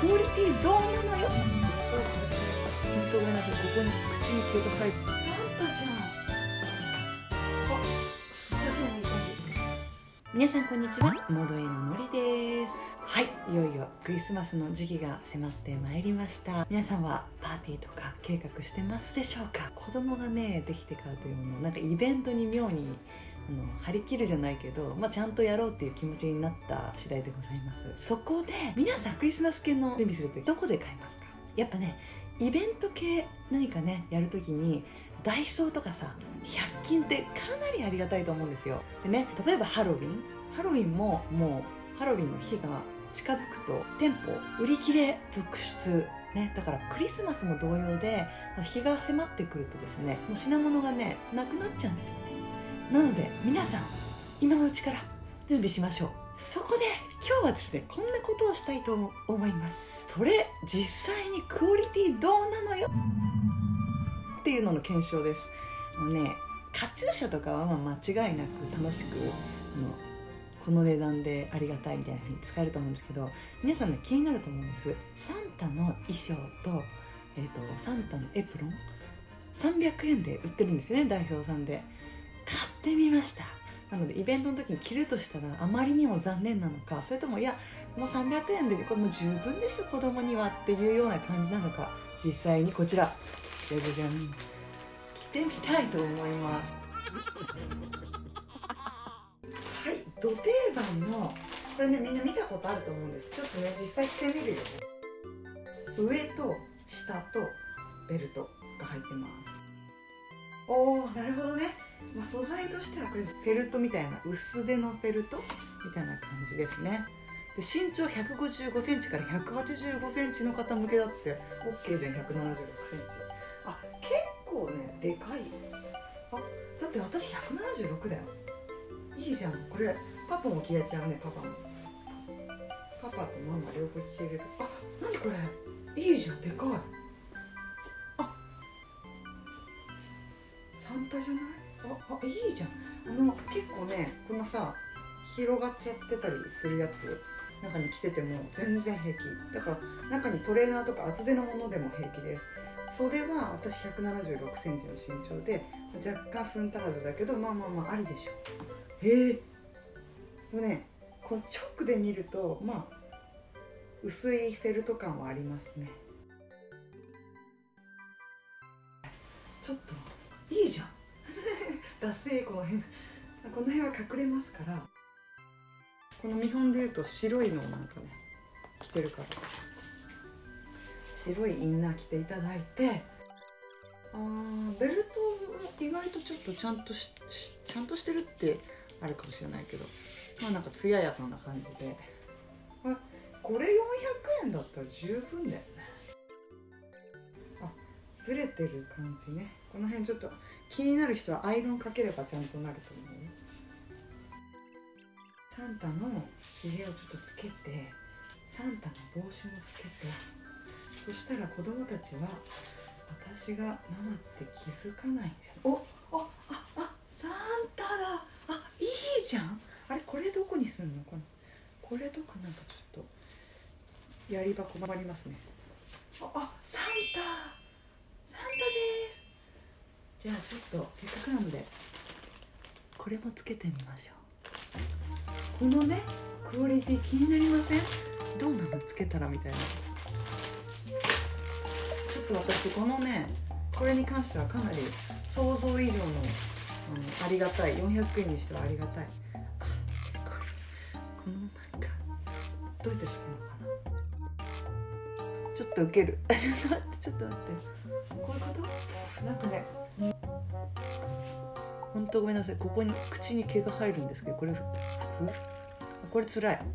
クオリティどうなのよ。本当ごめんなさい、ここに口に毛が生えてサンタじゃん。あ、すごいいい感じ。皆さんこんにちは、モード A ののりです。はい、いよいよクリスマスの時期が迫ってまいりました。皆さんはパーティーとか計画してますでしょうか。子供がねできてからというもの、なんかイベントに妙に張り切るじゃないけど、ちゃんとやろうっていう気持ちになった次第でございます。そこで皆さんクリスマス系の準備するときどこで買いますか？やっぱね、イベント系何かねやるときにダイソーとかさ、100均ってかなりありがたいと思うんですよ。でね、例えばハロウィンももうハロウィンの日が近づくと店舗売り切れ続出ね、だからクリスマスも同様で、日が迫ってくるとですね、もう品物がねなくなっちゃうんですよね。なので皆さん今のうちから準備しましょう。そこで今日はですね、こんなことをしたいと思います。それ実際にクオリティどうなのよっていうのの検証です。カチューシャとかは間違いなく楽しくこの値段でありがたいみたいな風に使えると思うんですけど、皆さんね気になると思うんです。サンタの衣装と、サンタのエプロン300円で売ってるんですよね、代表さんで。買ってみました。なのでイベントの時に着るとしたらあまりにも残念なのか、それともいやもう300円でこれもう十分でしょ子供にはっていうような感じなのか、実際にこちらじゃじゃじゃん着てみたいと思います。はい、ド定番のこれね、みんな見たことあると思うんです。ちょっとね実際着てみるよ。上と下とベルトが入ってます。おー、なるほどね。素材としてはこれフェルトみたいな、薄手のフェルトみたいな感じですね。で身長155センチから185センチの方向けだって OK じゃん。176センチ、あ、結構ねでかい。あ、だって私176だよ。いいじゃん。これパパも着れちゃうね。パパとママ両方着れる。あ、何これ、いいじゃん、でかい。あ、サンタじゃない？あ、いいじゃん。結構ねこんなさ広がっちゃってたりするやつ中に着てても全然平気だから、中にトレーナーとか厚手のものでも平気です。袖は私176センチの身長で若干寸足らずだけど、ありでしょ。へえ。でもね、この直で見ると薄いフェルト感はありますね。ちょっといいじゃん。ダセー。この辺は隠れますから、この見本でいうと白いのをなんかね着てるから、白いインナー着ていただいて、ベルト意外とちょっとちゃんとしてるってあるかもしれないけど、なんか艶やかな感じで、これ400円だったら十分だよね。ずれてる感じね。この辺ちょっと気になる人はアイロンかければちゃんとなると思うよ。サンタのひげをちょっとつけて、サンタの帽子もつけて、そしたら子供たちは私がママって気づかないんじゃん。サンタだ。いいじゃん。あれ、これどこにすんの？これとかなんかちょっとやり場困りますね。サンタです。じゃあちょっとせっかくなのでこれもつけてみましょう。このねクオリティ気になりません？どうなのつけたらみたいな。ちょっと私これに関してはかなり想像以上のありがたい、400円にしてはありがたい。このなんかどうやってつけるのかな。ちょっとウケる。ちょっと待って、こういうことなんかね、本当ごめんなさい、ここに口に毛が入るんですけど、これ普通？これつらいの。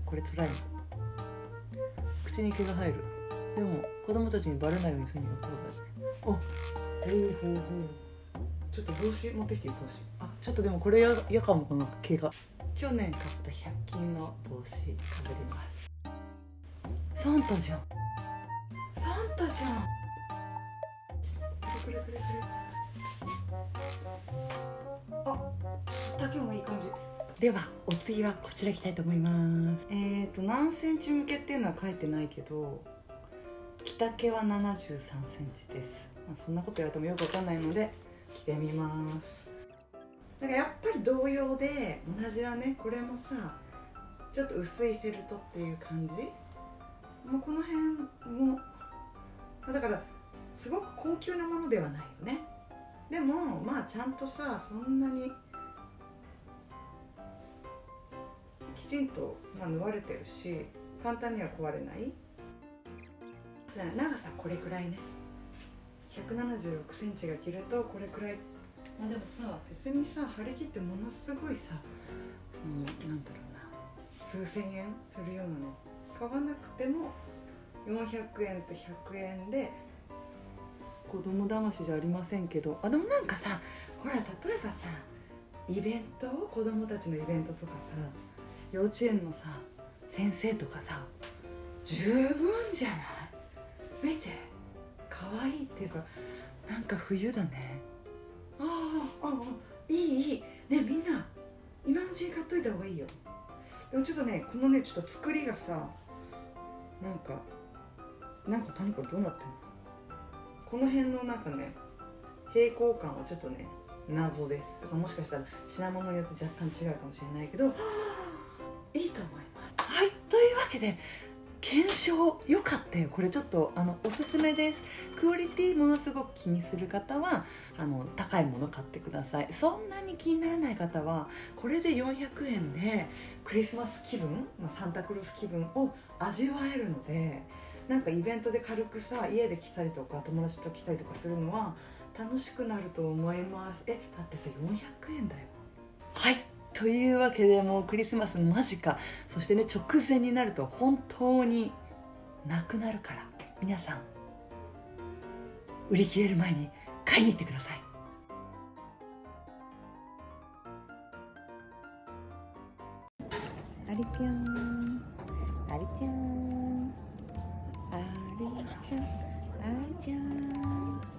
口に毛が入る。でも子供たちにバレないようにするにはこうだね。ちょっと帽子持ってきていい？帽子。ちょっとでもこれ嫌かも。この毛が。去年買った100均の帽子かぶります。サンタじゃん。くれ。丈もいい感じ。ではお次はこちらいきたいと思います。何センチ向けっていうのは書いてないけど、 着丈は73センチです。そんなこと言われてもよくわかんないので着てみます。だからやっぱり同様で同じだね。これもさちょっと薄いフェルトっていう感じ。もうこの辺もだからすごく高級なものではないよね。でもまあちゃんとさそんなにきちんと、縫われてるし簡単には壊れない。長さこれくらいね。176センチが着るとこれくらい。でもさ別にさ張り切ってものすごいさなんだろうな数千円するようなの買わなくても400円と100円で子供騙しじゃありませんけど。でもなんかさほら例えばさイベント子供たちのイベントとかさ幼稚園のさ先生とかさ十分じゃない？見て可愛いっていうかなんか冬だね。いいね。みんな今のうちに買っといた方がいいよ。でもちょっとねこのねちょっと作りがさなんか何これどうなってんの？この辺のなんかね平行感はちょっとね謎です。だからもしかしたら品物によって若干違うかもしれないけどいいと思います。はい、というわけで検証よかったよ。これちょっとおすすめです。クオリティものすごく気にする方は高いもの買ってください。そんなに気にならない方はこれで400円でクリスマス気分、サンタクロース気分を味わえるので、なんかイベントで軽くさ家で来たりとか友達と来たりとかするのは楽しくなると思います。だってさ400円だよ。はい、というわけでもうクリスマス間近、そしてね直前になると本当になくなるから、皆さん売り切れる前に買いに行ってください。ありぴょん、ありちゃん、ありちゃん、ありちゃん。